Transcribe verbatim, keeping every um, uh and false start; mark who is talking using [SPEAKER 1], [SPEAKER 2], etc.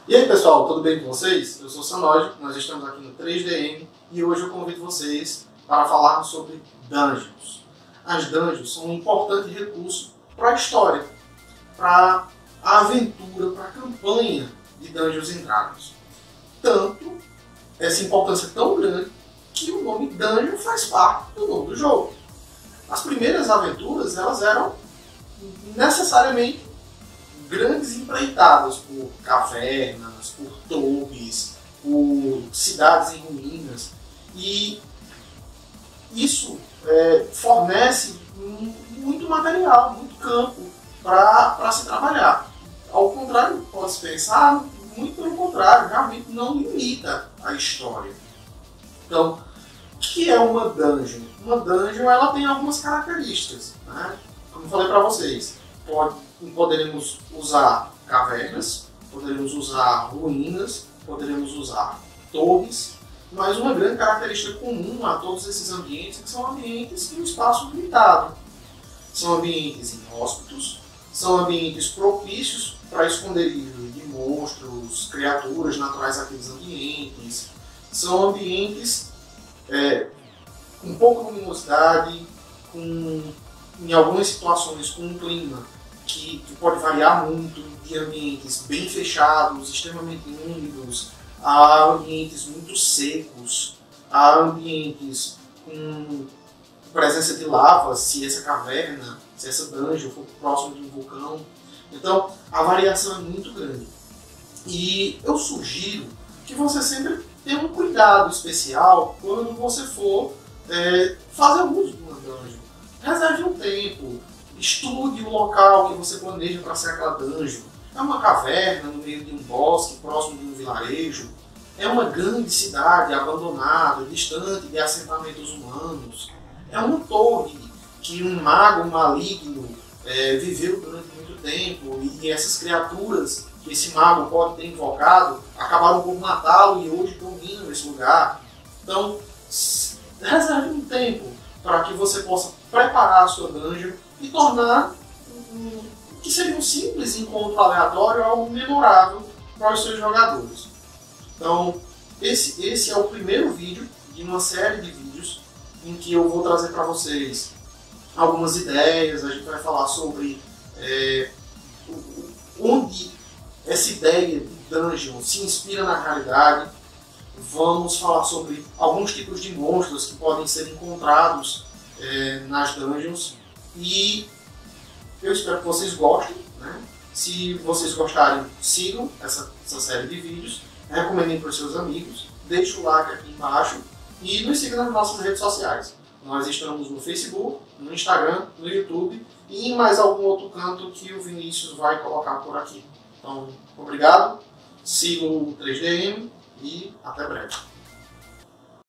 [SPEAKER 1] E aí pessoal, tudo bem com vocês? Eu sou o Sanoj, nós estamos aqui no três D M e hoje eu convido vocês para falarmos sobre dungeons. As dungeons são um importante recurso para a história, para a aventura, para a campanha de Dungeons and Dragons. Tanto, essa importância é tão grande que o nome Dungeon faz parte do nome do jogo. As primeiras aventuras elas eram necessariamente grandes empreitadas por cavernas, por torres, por cidades em ruínas, e isso é, fornece muito material, muito campo para se trabalhar. Ao contrário, pode-se pensar, muito pelo contrário, realmente não limita a história. Então, o que é uma dungeon? Uma dungeon ela tem algumas características, né? Como eu falei para vocês, pode, poderemos usar cavernas, poderemos usar ruínas, poderemos usar torres, mas uma grande característica comum a todos esses ambientes é que são ambientes em um espaço limitado. São ambientes inóspitos, são ambientes propícios para esconderijo de monstros, criaturas naturais daqueles ambientes. São ambientes é, com pouca luminosidade, com, em algumas situações com um clima que, que pode variar muito, de ambientes bem fechados, extremamente úmidos, a ambientes muito secos, a ambientes com presença de lava, se essa caverna, se essa dungeon for próximo de um vulcão. Então, a variação é muito grande. E eu sugiro que você sempre tenha um cuidado especial quando você for é, fazer uso de uma dungeon. Reserve um tempo, estude o local que você planeja para ser aquela dungeon. É uma caverna no meio de um bosque, próximo de um vilarejo? É uma grande cidade abandonada, distante de assentamentos humanos? É uma torre que um mago maligno é, viveu durante muito tempo e essas criaturas que esse mago pode ter invocado acabaram por matá-lo e hoje dominam esse lugar? Então, reserve um tempo para que você possa preparar a sua dungeon e tornar um, que seria um simples encontro aleatório algo memorável para os seus jogadores. Então, esse, esse é o primeiro vídeo de uma série de vídeos em que eu vou trazer para vocês algumas ideias. A gente vai falar sobre é, onde essa ideia de dungeon se inspira na realidade. Vamos falar sobre alguns tipos de monstros que podem ser encontrados é, nas dungeons. E eu espero que vocês gostem, né? Se vocês gostarem, sigam essa, essa série de vídeos, recomendem para os seus amigos, deixem o like aqui embaixo e nos sigam nas nossas redes sociais. Nós estamos no Facebook, no Instagram, no YouTube e em mais algum outro canto que o Vinícius vai colocar por aqui. Então, obrigado, sigam o três D M e até breve.